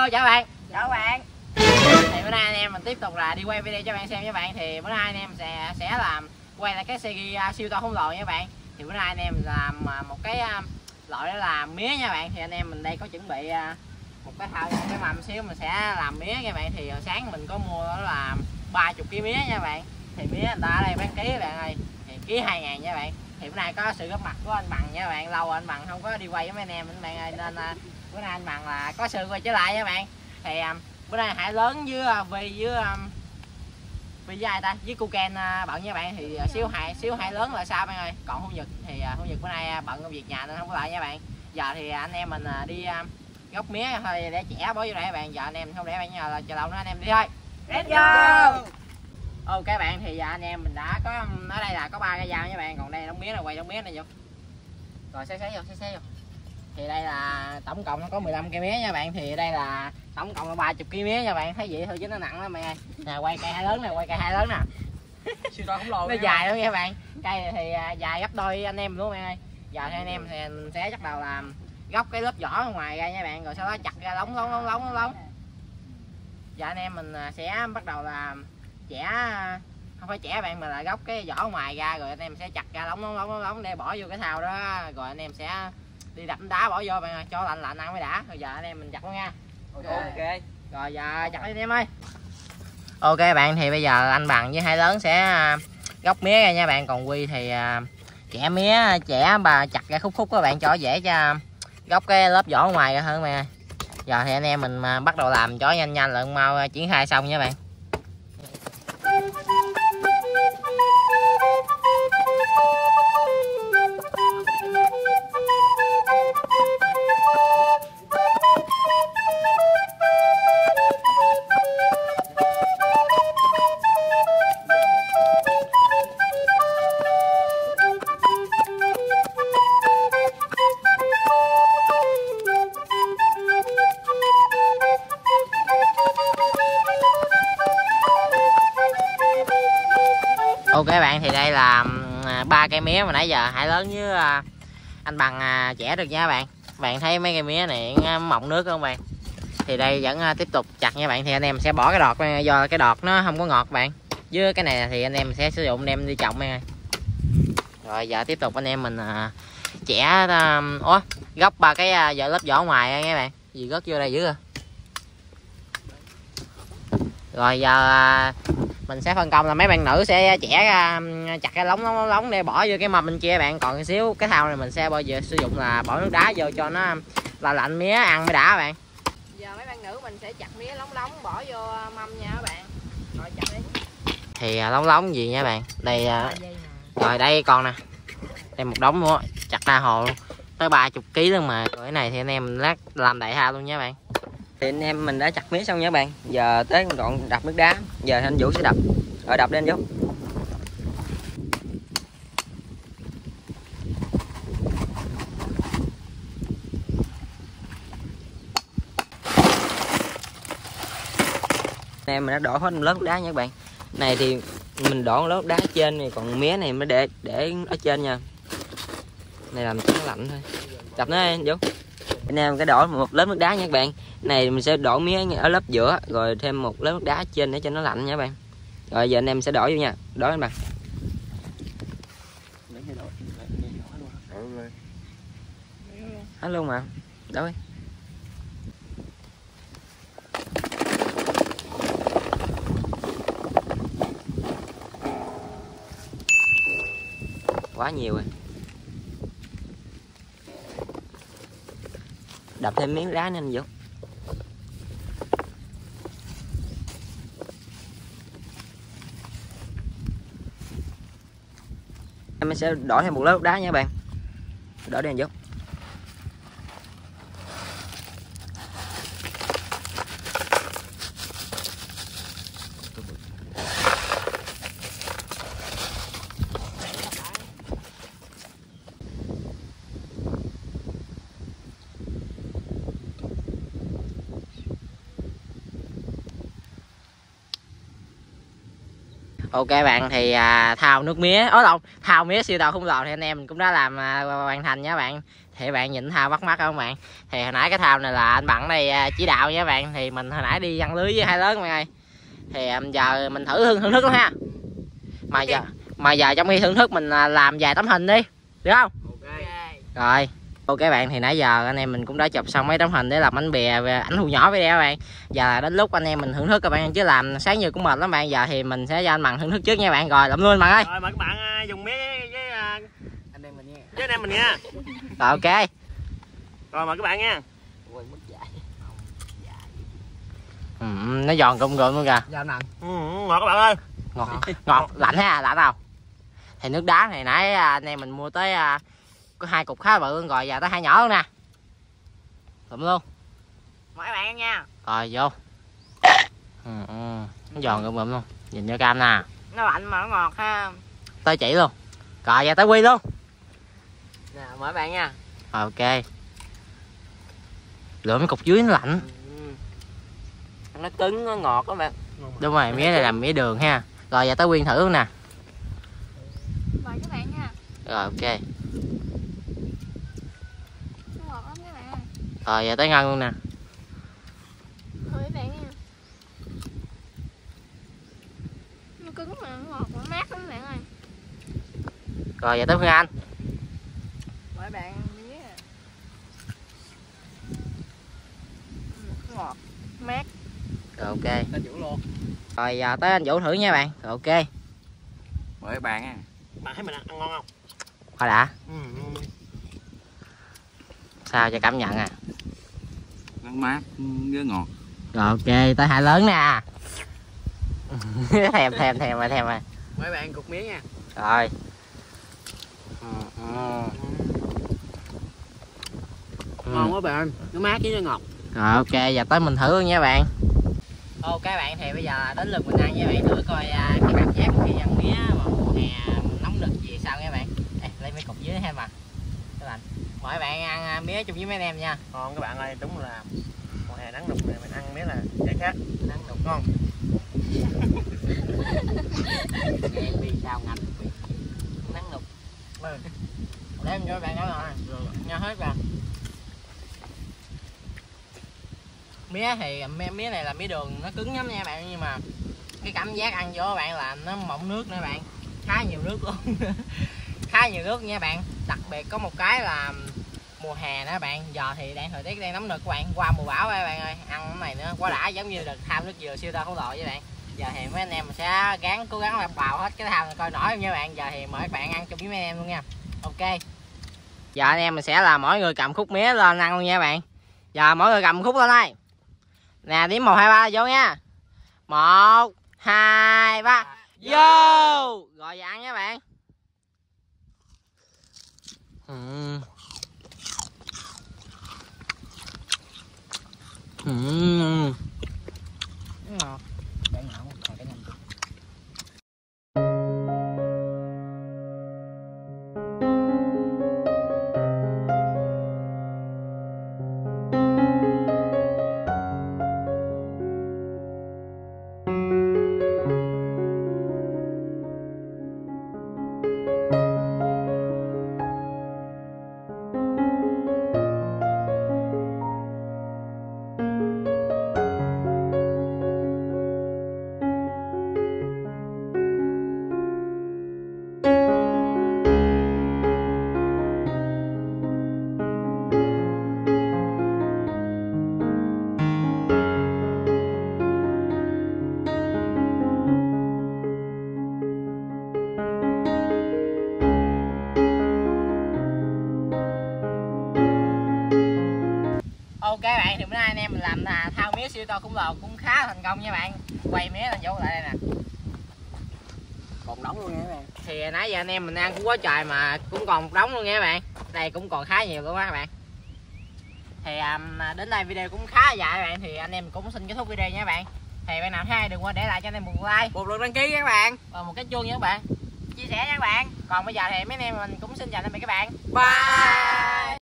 chào bạn. Chào bạn. Thì bữa nay anh em mình tiếp tục là đi quay video cho bạn xem nha bạn. Thì bữa nay anh em sẽ làm quay lại cái series siêu to khổng lồ nha bạn. Thì bữa nay anh em làm một cái loại đó là mía nha bạn. Thì anh em mình đây có chuẩn bị một cái thao, một cái mâm xíu mình sẽ làm mía nha bạn. Thì hồi sáng mình có mua đó là 30 kg mía nha bạn. Thì mía người ta ở đây bán ký bạn ơi, thì ký 2.000 nha bạn. Thì bữa nay có sự góp mặt của anh Bằng nha bạn. Lâu rồi anh Bằng không có đi quay với anh em anh bạn ơi, nên bữa nay anh Bằng là có sự quay trở lại nha bạn. Thì bữa nay Hải lớn với Vi với ai ta, với cô Ken bận nha bạn. Thì xíu Hải lớn là sao bạn ơi. Còn Hữu Nhật thì Hữu Nhật bữa nay bận công việc nhà nên không có lại nha bạn. Giờ thì anh em mình đi gốc mía thôi để chẻ bó vô đây bạn. Giờ anh em không để bạn nhờ là chờ lâu nữa, anh em đi thôi. Let's go. Ok bạn, thì giờ anh em mình đã có ở đây là có 3 cái dao nha bạn. Còn đây đống mía là quay đống mía này vô. Rồi xé vô. Thì đây là tổng cộng nó có 15 cây mía nha bạn. Thì đây là tổng cộng là 30 kg mía nha bạn. Thấy vậy thôi chứ nó nặng lắm mày ơi. Nè quay cây hai lớn nè, quay cây hai lớn nè. Siêu to khổng lồ. Nó dài lắm nha bạn. Cây này thì dài gấp đôi anh em luôn mày ơi. Giờ thì anh em thì mình sẽ bắt đầu làm góc cái lớp vỏ ở ngoài ra nha bạn, rồi sau đó chặt ra lóng. Giờ anh em mình sẽ bắt đầu là chẻ, không phải chẻ bạn, mà là góc cái vỏ ngoài ra, rồi anh em sẽ chặt ra lóng để bỏ vô cái thau đó, rồi anh em sẽ đi đập đá bỏ vô bạn ơi, cho lạnh ăn mới đã. Rồi giờ anh em mình chặt luôn nha. Ok. Rồi giờ chặt đi anh em ơi. Ok bạn, thì bây giờ anh Bằng với Hai lớn sẽ gốc mía ra nha bạn. Còn Quy thì chẻ mía, chặt ra khúc các bạn, cho dễ cho gốc cái lớp vỏ ngoài ra hơn bạn ơi. Giờ thì anh em mình bắt đầu làm cho nhanh lượng mau triển khai xong nha bạn. Ok bạn, thì đây là 3 cây mía mà nãy giờ Hải lớn với anh Bằng chẻ được nha bạn. Bạn thấy mấy cây mía này mọng nước không bạn? Thì đây vẫn tiếp tục chặt nha bạn. Thì anh em sẽ bỏ cái đọt, do cái đọt nó không có ngọt bạn. Với cái này thì anh em sẽ sử dụng đem đi trồng nha. Rồi giờ tiếp tục anh em mình chẻ gốc 3 cái lớp vỏ ngoài nha bạn. Gì rớt vô đây dữ rồi. Rồi giờ mình sẽ phân công là mấy bạn nữ sẽ chẻ chặt cái lóng để bỏ vô cái mâm bên kia bạn. Còn xíu cái thau này mình sẽ bao giờ sử dụng là bỏ nước đá vô cho nó là lạnh mía ăn mới đã bạn. Giờ mấy bạn nữ mình sẽ chặt mía lóng bỏ vô mâm nha các bạn. Rồi chặt đi. Thì lóng gì nha bạn. Đây rồi đây còn nè. Đây một đống nữa, chặt ra hồ luôn. Tới 30 kg luôn mà. Rồi cái này thì anh em lát làm đại ha luôn nha bạn. Thì anh em mình đã chặt mía xong nha bạn. Giờ tới đoạn đập nước đá. Giờ anh Vũ sẽ đập. Rồi đập lên Vũ. Anh em mình đã đổ hết một lớp nước đá nha các bạn. Này thì mình đổ lớp đá trên này, còn mía này mới để ở trên nha. Này làm cho nó lạnh thôi. Đập nó Vũ. Anh em cái đổ một lớp nước đá nha các bạn. Này mình sẽ đổ mía ở lớp giữa, rồi thêm một lớp nước đá trên để cho nó lạnh nha các bạn. Rồi giờ anh em sẽ đổ vô nha. Đổ anh Bằng. Hết luôn mà. Đổ đi. Quá nhiều rồi. Đập thêm miếng đá nên Vũ. Em sẽ đổ thêm một lớp đá nha các bạn. Đổ đi anh Vũ. Ok bạn, thì thao nước mía thao mía siêu tàu khủng lồ thì anh em mình cũng đã làm hoàn thành nha bạn. Thì bạn nhìn thao bắt mắt không bạn? Thì hồi nãy cái thao này là anh Bằng đây chỉ đạo nha bạn. Thì mình hồi nãy đi ăn lưới với hai lớn bạn ơi. Thì giờ mình thử thưởng thức lắm ha. Mà giờ trong khi thưởng thức mình làm vài tấm hình đi, được không? Rồi. Ok bạn, thì nãy giờ anh em mình cũng đã chụp xong mấy tấm hình để làm bánh bè về ảnh thu nhỏ video bạn. Giờ là đến lúc anh em mình thưởng thức các bạn, chứ làm sáng giờ cũng mệt lắm bạn. Giờ thì mình sẽ cho anh Bằng thưởng thức trước nha bạn. Rồi làm luôn bạn ơi. Rồi mời các bạn dùng mía với Anh em mình nha. với anh em mình nha. Rồi ok. Rồi mời các bạn nha. Nó giòn rụm rụm luôn kìa. Ngọt các bạn ơi. Ngọt lạnh ha, lạnh không? Thì nước đá này nãy anh em mình mua tới có 2 cục khá bự rồi, giờ tới 2 nhỏ luôn nè. Lụm luôn. Mời các bạn nha. Rồi vô. Nó giòn rụm rụm luôn. Nhìn vô cam nè. Nó lạnh mà nó ngọt ha. Tới chỉ luôn. Rồi giờ tới quy luôn. Nè mời các bạn nha. Rồi ok. Lựa mấy cục dưới nó lạnh. Nó cứng, nó ngọt các bạn. Đúng rồi, mía này làm mía đường ha. Rồi giờ tới Quyên thử luôn nè. Mời các bạn nha. Rồi ok. Nó ngọt lắm các bạn. Rồi giờ tới Ngân luôn nè. Mời các bạn nha. Nó cứng mà nó ngọt, nó mát lắm các bạn ơi. Rồi giờ tới Phương Anh. Mời các bạn mía. Ngọt, mát. Rồi ok. Tên Vũ luôn. Rồi giờ tới anh Vũ thử nha bạn. Rồi ok. Mời các bạn nha. Bạn thấy mình ăn ngon không? Khoa đã. Ngon. Sao cho cảm nhận à? Nó mát với ngọt. Rồi ok, tới hai lớn nè. thèm rồi. Mời các bạn cục mía nha. Rồi. Ngon quá bạn, nó mát với nó ngọt. Rồi ok, giờ tới mình thử luôn nha bạn. Ok bạn, thì bây giờ đến lượt mình ăn nha bạn, thử coi cái cảm giác khi ăn mía mà mùa hè nóng nực gì sao nha bạn. Đây, lấy mấy cục dưới ha mà. Các bạn, mời bạn ăn mía chung với mấy anh em nha. Ngon các bạn ơi, đúng là mùa hè nắng nực này mình ăn mía là giải khác. Nắng nực ngon. Em đi sao ngành nắng nực. Để em cho bạn ăn rồi, nha hết rồi. Mía thì mía này là mía đường, nó cứng lắm nha bạn, nhưng mà cái cảm giác ăn vô bạn là nó mọng nước nữa bạn, khá nhiều nước luôn. Khá nhiều nước nha bạn. Đặc biệt có một cái là mùa hè nữa bạn, giờ thì thời tiết đang nóng nực các bạn, qua mùa bão các bạn ơi, ăn cái này nữa quá đã, giống như được tham nước dừa siêu to khổng lồ với bạn. Giờ thì mấy anh em sẽ cố gắng là bào hết cái thao này coi nổi không nha bạn. Giờ thì mời các bạn ăn chung với mấy anh em luôn nha. Ok, giờ anh em mình sẽ là mỗi người cầm khúc mía lên ăn luôn nha bạn. Giờ mỗi người cầm khúc lên đây nè, đếm 1 2 3 vô nha. 1 2 3 vô. Rồi giờ ăn nha bạn. Ngọt. Ok bạn, thì bữa nay anh em mình làm thao mía siêu to khủng lồ cũng khá thành công nha bạn. Quay mía lên chỗ lại đây nè. Còn đống luôn nha các bạn. Thì nãy giờ anh em mình ăn cũng quá trời mà cũng còn một đống luôn nha các bạn. Đây cũng còn khá nhiều luôn á các bạn. Thì đến đây video cũng khá dài các bạn, thì anh em cũng xin kết thúc video nha các bạn. Thì bạn nào thấy hay đừng quên để lại cho anh em một like, một lượt đăng ký nha các bạn, và một cái chuông nha các bạn, chia sẻ nha các bạn. Còn bây giờ thì mấy anh em mình cũng xin chào tạm biệt các bạn. Bye.